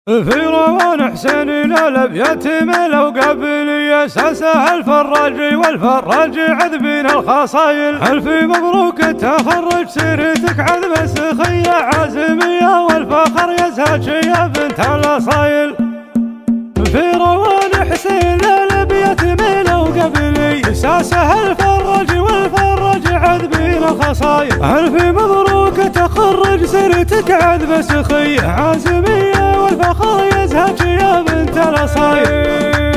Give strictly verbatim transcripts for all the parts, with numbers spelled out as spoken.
في روان حسين الابيات لو قبل اساسها الفراج والفراج عذبين الخصايل. الف مبروك تخرج سيرتك عذب سخيه عازميه والفخر يزهج يا بنت الاصايل. في روان حسين الابيات لو قبل اساسها الفراج والفراج عذبين الخصايل. الف مبروك تخرج سيرتك عذب سخيه عازميه والفخر يزهج يا بنت الاصايل.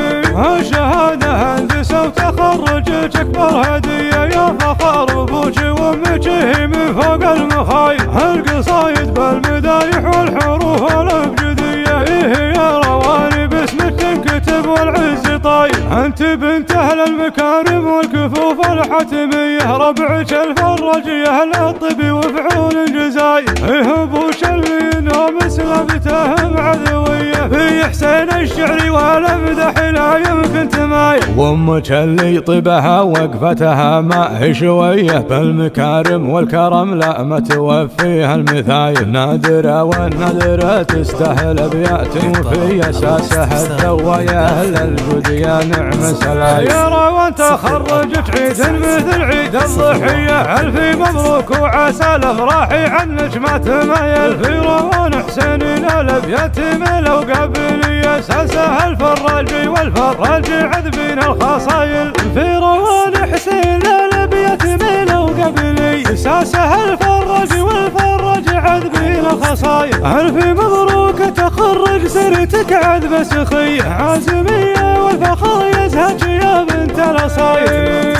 الشهاده هندسه وتخرجك اكبر هديه يا فخر ابوك وامك هي من فوق المخايل. القصايد بالمدايح والحروف الابجديه إيه يا رواني باسمك تنكتب والعز طايل. انت بنت اهل المكارم والكفوف الحتميه ربعك الفراجيه للطب وفعول الجزايل. إيه ابوك اللي نوم سلبته معذويه في حسين الشعري والمدح لا يمكن تمايل. وامك اللي طبها وقفتها ما هي شويه بالمكارم والكرم لا ما توفيها المثايل. نادره والنادره تستاهل ابيات وفي اساسها الدوا يا اهل الجود يا نعم سلايل. يا روان تخرجت عيد مثل عيد الضحيه الف مبروك وعسى الافراح عنك ما تمايل. في روان حسين الابيات لو قبل اساسها الفراج والفراج عذبين الخصايل. في روان حسين الابيات لو قبل اساسها الفراج والفراج عذبين الخصايل. الف مبروك تخرج سيرتك عذب سخيه عازميه والفخر يزهج يا بنت الاصايل.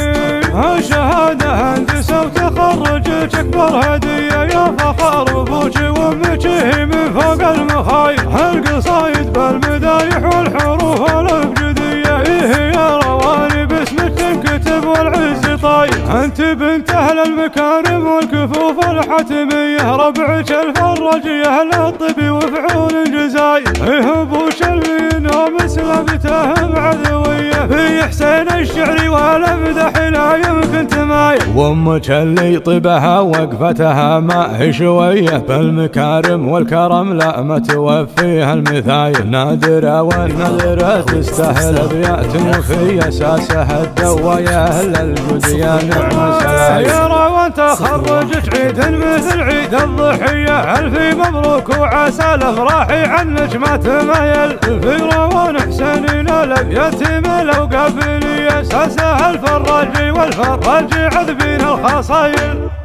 الشهاده هندسه وتخرجك اكبر هديه يا فخر ابوك وامك هي من فوق المخايل. القصايد بالمدايح والحروف الابجديه إيه يا رواني باسمك تنكتب والعز طايل. انت بنت اهل المكارم والكفوف الحتميه ربعك الفراجيه للطب وفعول الجزايل. إيه ابوك اللي نوم سلبته معذويه في حسين الشعري والمدح لا يمكن تمايل. وامك اللي طبها وقفتها ما هي شويه بالمكارم والكرم لا ما توفيها المثايل. نادره والنادره تستاهل ابيات وفي اساسها الدوا يا اهل الجود يا نعم سلايل. يا روان تخرجت عيد مثل عيد الضحيه الف مبروك وعسى الافراح عنك ما تمايل. في روان حسين الابيات لو قبل اساسها الفراج والفراج عذبين الخصايل.